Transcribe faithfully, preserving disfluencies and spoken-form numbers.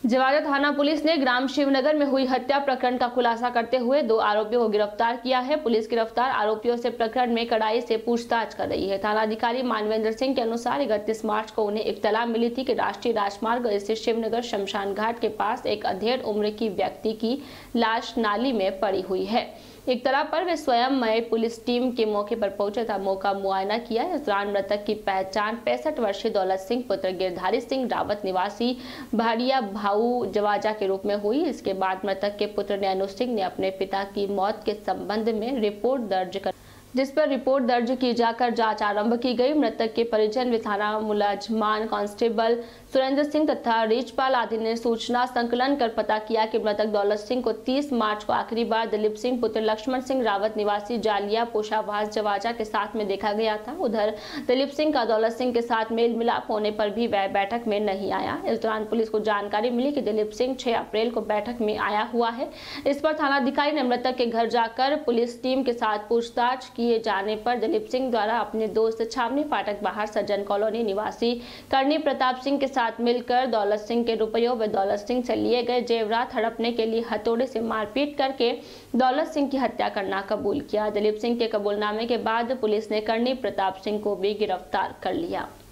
जवाजा थाना पुलिस ने ग्राम शिवनगर में हुई हत्या प्रकरण का खुलासा करते हुए दो आरोपियों को गिरफ्तार किया है। पुलिस गिरफ्तार आरोपियों से प्रकरण में कड़ाई से पूछताछ कर रही है। थानाधिकारी मानवेंद्र सिंह के अनुसार इकतीस मार्च को उन्हें इत्तला मिली थी कि राष्ट्रीय राजमार्ग स्थित शिवनगर शमशान घाट के पास एक अधेड़ उम्र की व्यक्ति की लाश नाली में पड़ी हुई है। एक तरह पर वे स्वयं मय पुलिस टीम के मौके पर पहुंचे था, मौका मुआयना किया। इस दौरान मृतक की पहचान पैंसठ वर्षीय दौलत सिंह पुत्र गिरधारी सिंह रावत निवासी भाड़िया भाऊ जवाजा के रूप में हुई। इसके बाद मृतक के पुत्र नैनो सिंह ने अपने पिता की मौत के संबंध में रिपोर्ट दर्ज कर जिस पर रिपोर्ट दर्ज की जाकर जांच आरंभ की गई। मृतक के परिजन व थाना मुलाजमान कांस्टेबल सुरेंद्र सिंह तथा रीचपाल आदि ने सूचना संकलन कर पता किया कि मृतक दौलत सिंह को तीस मार्च को आखिरी बार दिलीप सिंह पुत्र लक्ष्मण सिंह रावत निवासी जालिया पोशावास जवाजा के साथ में देखा गया था। उधर दिलीप सिंह का दौलत सिंह के साथ मेल मिलाप होने पर भी वह बैठक में नहीं आया। इस दौरान पुलिस को जानकारी मिली कि दिलीप सिंह छह अप्रैल को बैठक में आया हुआ है। इस पर थानाधिकारी ने मृतक के घर जाकर पुलिस टीम के साथ पूछताछ किए जाने पर दिलीप सिंह द्वारा अपने दोस्त छावनी फाटक बाहर सज्जन कॉलोनी निवासी करनी प्रताप सिंह के साथ मिलकर दौलत सिंह के रुपयों व दौलत सिंह से लिए गए जेवरात हड़पने के लिए हथौड़े से मारपीट करके दौलत सिंह की हत्या करना कबूल किया। दिलीप सिंह के कबूलनामे के बाद पुलिस ने करनी प्रताप सिंह को भी गिरफ्तार कर लिया।